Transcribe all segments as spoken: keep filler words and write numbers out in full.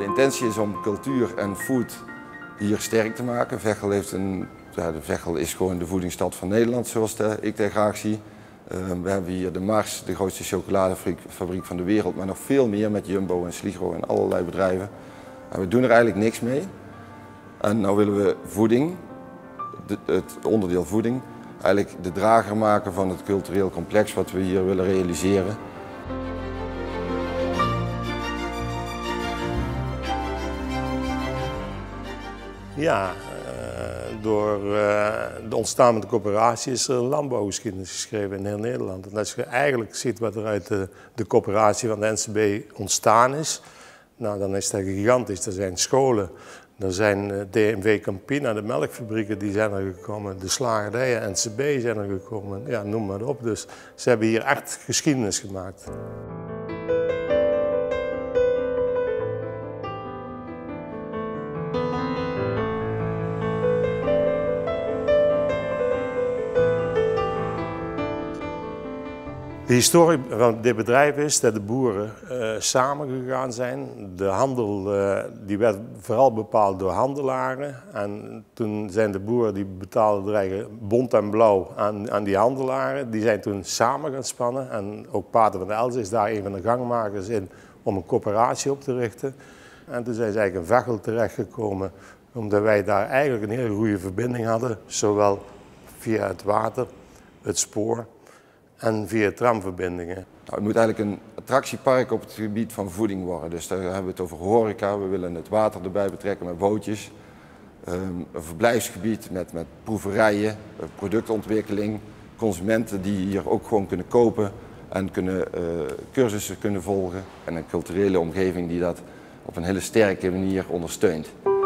De intentie is om cultuur en food hier sterk te maken. Veghel, heeft een, ja, de Veghel is gewoon de voedingsstad van Nederland, zoals de, ik dat graag zie. Uh, we hebben hier de Mars, de grootste chocoladefabriek van de wereld, maar nog veel meer met Jumbo en Sligro en allerlei bedrijven. En we doen er eigenlijk niks mee. En nu willen we voeding, de, het onderdeel voeding, eigenlijk de drager maken van het cultureel complex wat we hier willen realiseren. Ja, door de ontstaan van de coöperatie is er een landbouwgeschiedenis geschreven in heel Nederland. En als je eigenlijk ziet wat er uit de, de coöperatie van de N C B ontstaan is, nou, dan is dat gigantisch. Er zijn scholen, er zijn D M V Campina, de melkfabrieken, die zijn er gekomen, de slagerijen, N C B zijn er gekomen, ja, noem maar op. Dus ze hebben hier echt geschiedenis gemaakt. De historie van dit bedrijf is dat de boeren uh, samengegaan zijn. De handel uh, die werd vooral bepaald door handelaren. En toen zijn de boeren die betaalden eigen bont en blauw aan, aan die handelaren. Die zijn toen samen gaan spannen. En ook Pater van Elzen is daar een van de gangmakers in om een coöperatie op te richten. En toen zijn ze eigenlijk in Veghel terechtgekomen, omdat wij daar eigenlijk een hele goede verbinding hadden. Zowel via het water, het spoor en via tramverbindingen. Nou, het moet eigenlijk een attractiepark op het gebied van voeding worden. Dus daar hebben we het over horeca, we willen het water erbij betrekken met bootjes. Um, een verblijfsgebied met, met proeverijen, productontwikkeling, consumenten die hier ook gewoon kunnen kopen en kunnen, uh, cursussen kunnen volgen. En een culturele omgeving die dat op een hele sterke manier ondersteunt.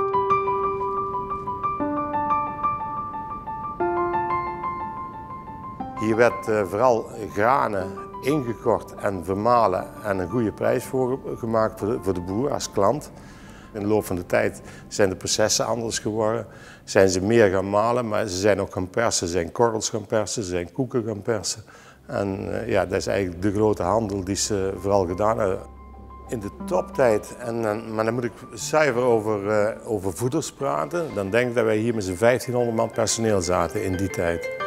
Hier werd uh, vooral granen ingekocht en vermalen en een goede prijs voor gemaakt voor de, voor de boer als klant. In de loop van de tijd zijn de processen anders geworden, zijn ze meer gaan malen, maar ze zijn ook gaan persen, ze zijn korrels gaan persen, ze zijn koeken gaan persen. En uh, ja, dat is eigenlijk de grote handel die ze vooral gedaan hebben. In de toptijd, en, maar dan moet ik zuiver over, uh, over voeders praten, dan denk ik dat wij hier met z'n vijftienhonderd man personeel zaten in die tijd.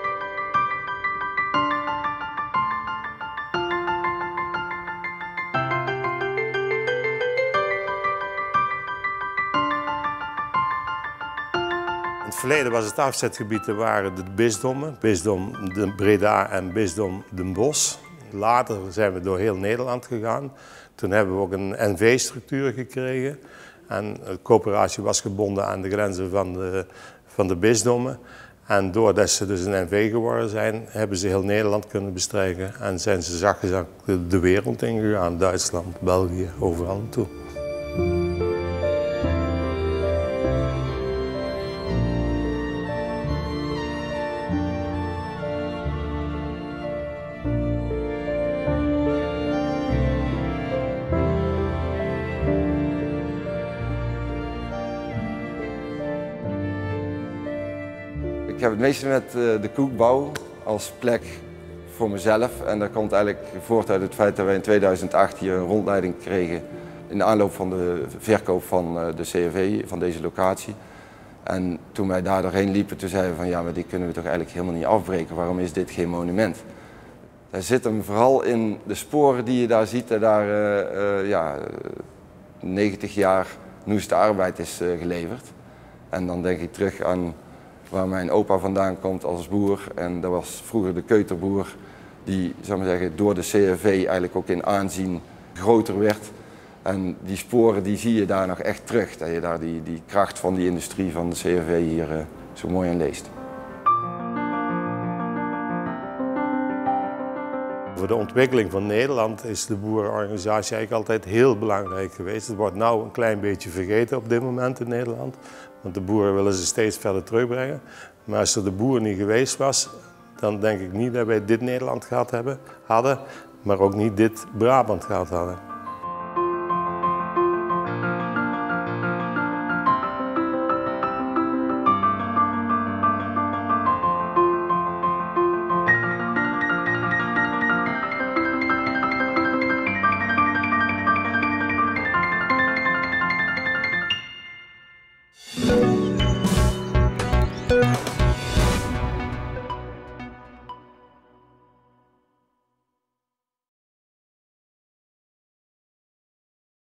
In het verleden was het afzetgebied, er waren de bisdommen, bisdom de Breda en bisdom Den Bosch. Later zijn we door heel Nederland gegaan. Toen hebben we ook een N V-structuur gekregen. En de coöperatie was gebonden aan de grenzen van de, van de bisdommen. En doordat ze dus een N V geworden zijn, hebben ze heel Nederland kunnen bestrijken. En zijn ze zachtjes de wereld ingegaan, Duitsland, België, overal naartoe. Ik heb het meeste met de koekbouw als plek voor mezelf. En dat komt eigenlijk voort uit het feit dat wij in tweeduizend acht hier een rondleiding kregen in de aanloop van de verkoop van de C F V, van deze locatie. En toen wij daar doorheen liepen, toen zeiden we van ja, maar dit kunnen we toch eigenlijk helemaal niet afbreken. Waarom is dit geen monument? Daar zit hem vooral in de sporen die je daar ziet, dat daar uh, uh, ja, negentig jaar noeste arbeid is uh, geleverd. En dan denk ik terug aan waar mijn opa vandaan komt als boer. En dat was vroeger de keuterboer die, zou ik maar zeggen, door de C F V eigenlijk ook in aanzien groter werd. En die sporen die zie je daar nog echt terug. Dat je daar die, die kracht van die industrie van de C F V hier uh, zo mooi in leest. Voor de ontwikkeling van Nederland is de boerenorganisatie eigenlijk altijd heel belangrijk geweest. Het wordt nu een klein beetje vergeten op dit moment in Nederland. Want de boeren willen ze steeds verder terugbrengen. Maar als er de boer niet geweest was, dan denk ik niet dat wij dit Nederland gehad hebben, hadden, maar ook niet dit Brabant gehad hadden.